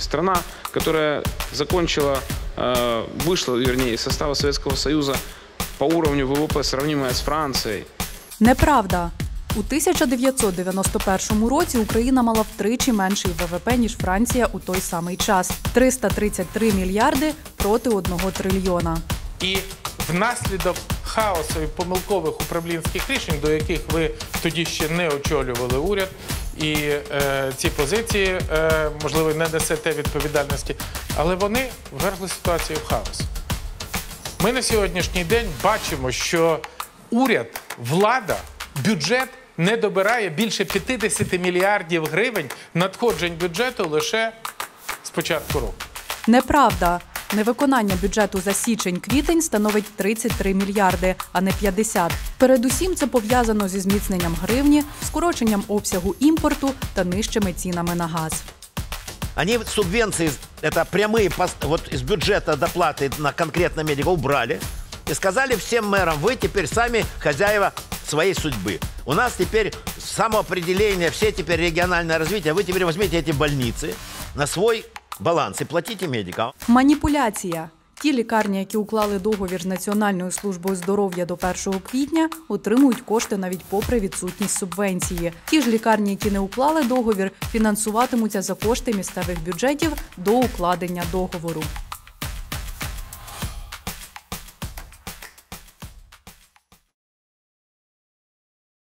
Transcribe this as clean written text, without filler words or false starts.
Страна, которая вышла, вернее, из состава Советского Союза по уровню ВВП, сравнимая с Францией. Неправда. У 1991 році Україна мала втричі менший ВВП, ніж Франція у той самий час – 333 мільярди проти 1 трильйона. І внаслідок хаосу і помилкових управлінських рішень, до яких ви тоді ще не очолювали уряд, і ці позиції, можливо, не несете відповідальності, але вони ввергли ситуацію в хаос. Ми на сьогоднішній день бачимо, що уряд, влада, бюджет не добирає більше 50 мільярдів гривень надходжень бюджету лише з початку року. Неправда. Невиконання бюджету за січень-квітень становить 33 мільярди, а не 50. Передусім це пов'язано зі зміцненням гривні, скороченням обсягу імпорту та нижчими цінами на газ. Они субвенции, это прямые, вот из бюджета доплаты на конкретно медика убрали и сказали всем мэрам: вы теперь сами хозяева своей судьбы. У нас теперь самоопределение, все теперь региональное развитие, вы теперь возьмите эти больницы на свой баланс і платіть медикам. Маніпуляція. Ті лікарні, які уклали договір з Національною службою здоров'я до 1 квітня, отримують кошти навіть попри відсутність субвенції. Ті ж лікарні, які не уклали договір, фінансуватимуться за кошти місцевих бюджетів до укладення договору.